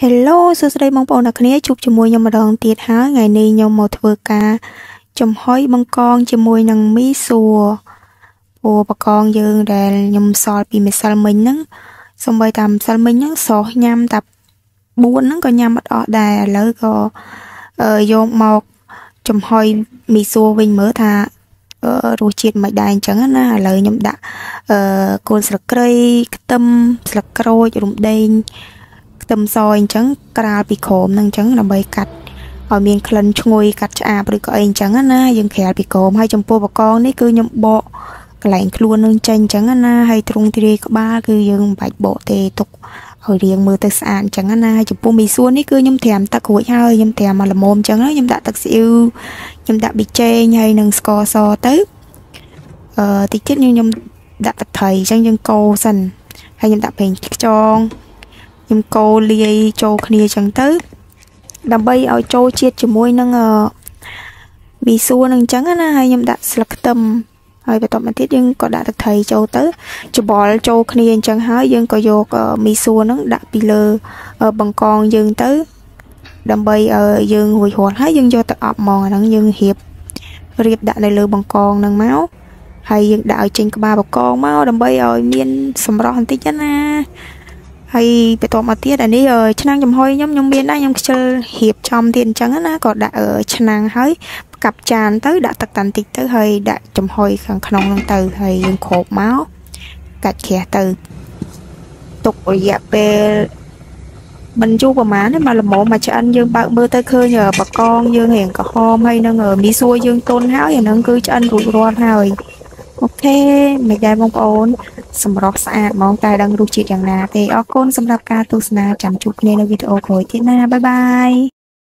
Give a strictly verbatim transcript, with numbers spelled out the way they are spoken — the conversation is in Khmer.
Hello សួស្តីបងប្អូនអ្នកគ្នាជួបជាមួយខ្ញុំម្ដងទៀតហើយថ្ងៃនេះខ្ញុំមកធ្វើការចំហុយបង្កងជាមួយនឹងមីសួរព្រោះបង្កងយើងដែលខ្ញុំសល់ពីម្សិលមិញហ្នឹងសូម្បីតែម្សិលមិញហ្នឹងសោះញ៉ាំតែបួនហ្នឹងក៏ញ៉ាំអត់អស់ដែរឥឡូវក៏យកមកចំហុយមីសួរវិញមើលថារសជាតិមិនដែរអញ្ចឹងណាឥឡូវខ្ញុំដាក់អឺគល់ស្លឹកគ្រៃខ្ទឹមស្លឹកក្រូចរំដេងខ្ទឹមសអញ្ចឹងក្រាលពីក្រោមហ្នឹងអញ្ចឹងដើម្បីកាត់ឲ្យមានក្លិនឈ្ងុយកាត់ឆ្អាបឬក៏អីអញ្ចឹងណាយើងក្រាលពីក្រោមហើយចំពោះបកងនេះគឺខ្ញុំបកកន្លែងខ្លួននឹងចេញអញ្ចឹងណាហើយទ្រង់ទ្រាយក្បាលគឺយើងមិនបាច់បកទេទុកឲ្យរៀងមើលទៅស្អាតអញ្ចឹងណាហើយចំពោះមីសួរនេះគឺខ្ញុំត្រាំទឹករួចហើយខ្ញុំត្រាំមកល្មមអញ្ចឹងខ្ញុំដាក់ទឹកស៊ីអ៊ីវខ្ញុំដាក់ប៊ីចេងហើយនឹងស្ករសទៅអឺតិចទៀតខ្ញុំដាក់ទឹកត្រីអញ្ចឹងយើងកូរសិនហើយខ្ញុំដាក់ប្រេងខ្យងខ្ញុំកូរលាយចូលគ្នាអញ្ចឹងទៅដើម្បីឲ្យចូលជាតិជាមួយនឹងមីសួរនឹងអញ្ចឹងណាហើយខ្ញុំដាក់ស្លឹកខ្ទឹមហើយបន្ទាប់មកទៀតយើងក៏ដាក់ទឹកត្រីចូលទៅច្បល់ចូលគ្នាអញ្ចឹងហើយយើងក៏យកមីសួរហ្នឹងដាក់ពីលើបង្កងយើងទៅដើម្បីឲ្យយើងរួចរាល់ហើយយើងយកទៅអប់ហ្មងអាហ្នឹងយើងរៀបរៀបដាក់នៅលើបង្កងហ្នឹងមកហើយយើងដាក់ឲ្យចេញក្បាលបង្កងមកដើម្បីឲ្យមានសម្រស់បន្តិចណាហើយបន្ទាប់មកទៀតអានេះឆ្នាំងចំហុយខ្ញុំខ្ញុំមានដែរខ្ញុំខ្ជិលរៀបចំទៀតអញ្ចឹងណាក៏ដាក់ឆ្នាំងហើយកាប់ចានទៅដាក់ទឹកតាន់តិចទៅហើយដាក់ចំហុយខាងក្នុងហ្នឹងទៅហើយយើងគ្របមកកាច់ក្រាស់ទៅទុករយៈពេលមិនយូរប្រហែលទេមកល្មមមកឆ្អិនយើងបើកមើលទៅឃើញបកងយើងរៀងក្រហមហើយនឹងមីសួរយើងទន់ហើយអាហ្នឹងគឺឆ្អិនរួចរាល់ហើយអូខេមិនដែរបងប្អូនសម្រស់ស្អាតហ្មងតែដឹងរសជាតិយ៉ាងណាទេអរគុណសម្រាប់ការទស្សនាចាំជួបគ្នានៅវីដេអូក្រោយទៀតណាបាយបាយ